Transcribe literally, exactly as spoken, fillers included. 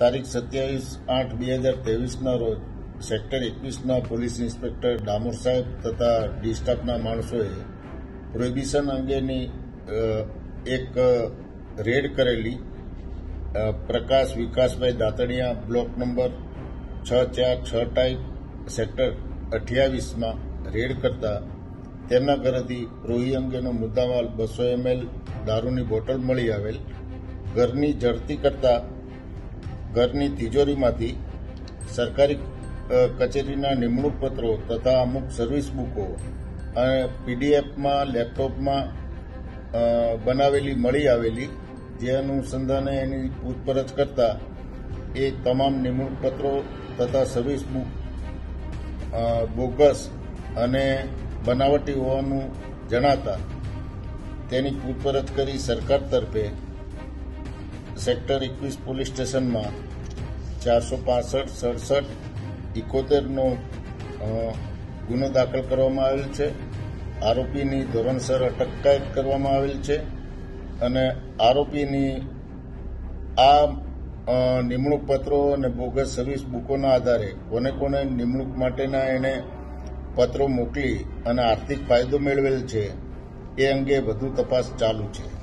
તારીખ સત્યાવીસ આઠ બે હજાર ત્રેવીસના રોજ સેક્ટર એકવીસના પોલીસ ઇન્સ્પેક્ટર ડામોર સાહેબ તથા ડી સ્ટાફના માણસોએ પ્રોહિબિશન અંગેની એક રેડ કરેલી પ્રકાશ વિકાસભાઈ દાતણિયા બ્લોક નંબર છ ચાર છ ટાઈપ સેક્ટર અઠ્યાવીસમાં રેડ કરતા તેમના ઘરેથી પ્રોહી અંગેનો મુદ્દામાલ બસો એમએલ દારૂની બોટલ મળી આવેલ. ઘરની ઝડતી કરતા ઘરની તિજોરીમાંથી સરકારી કચેરીના નિમણૂક પત્રો તથા અમુક સર્વિસ બુકો અને પીડીએફમાં લેપટોપમાં બનાવેલી મળી આવેલી, જે અનુસંધાને એની પૂછપરછ કરતા એ તમામ નિમણૂક પત્રો તથા સર્વિસ બુક બોગસ અને બનાવટી હોવાનું જણાતા તેની પૂછપરછ કરી સરકાર તરફે સેક્ટર એકવીસ પોલીસ સ્ટેશનમાં ચારસો પાસઠ સડસઠ ઇકોતેરનો ગુનો દાખલ કરવામાં આવેલ છે. આરોપીની ધોરણસર અટકાયત કરવામાં આવેલ છે અને આરોપીની આ નિમણૂક પત્રો અને બોગસ સર્વિસ બુકોના આધારે કોને કોને નિમણૂક માટેના એને પત્રો મોકલી અને આર્થિક ફાયદો મેળવેલ છે એ અંગે વધુ તપાસ ચાલુ છે.